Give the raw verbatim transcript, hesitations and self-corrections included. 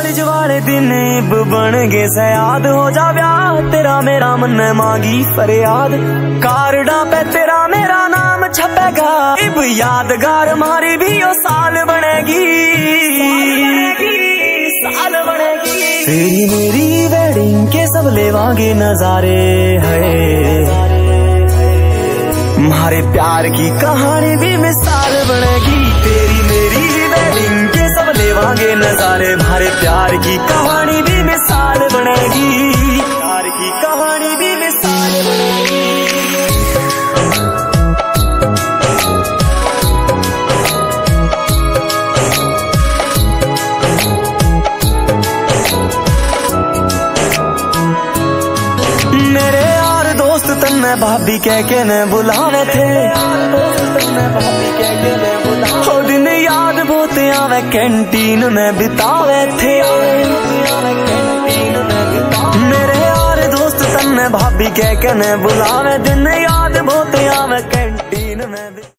मार्च वाले दिन इब बन गए सयाद हो जा ब्याह तेरा मेरा मन मांगी फरियाद कार्डा पे तेरा मेरा नाम छपेगा इब यादगार मारी भी ओ साल बनेगी साल बनेगी तेरी मेरी वेडिंग के सब लेवांगे नजारे है हमारे प्यार की कहानी भी मिसाल बनेगी तेरी मेरी वेडिंग के सब लेवांगे नजारे हमारे प्यार की कहानी भी मिसाल बनेगी प्यार की कहानी भी मिसाल बनेगी। मेरे यार दोस्त तन्ने भाभी कह के न बुलावे थे ओ दिन याद बहुत आवे कैंटीन में बितावे थे मेरे यार दोस्त तन्ने भाभी कह के न बुलावे दिन याद बहुत आवे